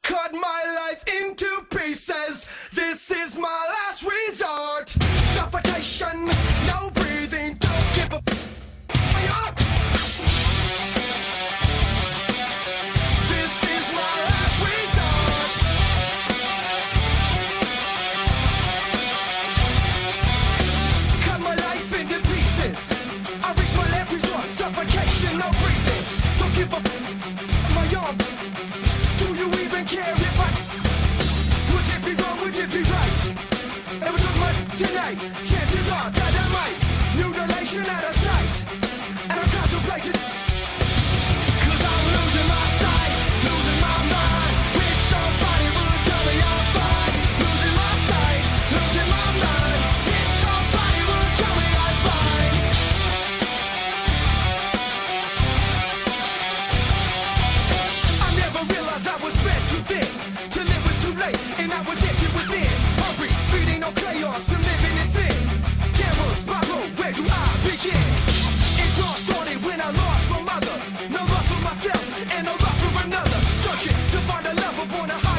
cut my life into pieces. This is my last resort. Suffocation, no breathing, don't give a up. This is my last resort. Cut my life into pieces. I reach my last resort. Suffocation, no breathing, don't give a my arm. Do you even care if I would it be wrong, would it be right? It was on my tonight. Chances are that I might mutilation out of sight. And I'm contemplating, cause I'm losing my sight, losing my mind. Wish somebody would tell me I'm fine. Losing my sight, losing my mind. Wish somebody would tell me I'm fine. I never realized I was fed too thin till it was too late and I was empty within. Hungry, feeding on chaos and living in sin. Terror spiral, where do I begin? It all started when I lost my mother. No love for myself and no love for another. Searching to find a love upon a high.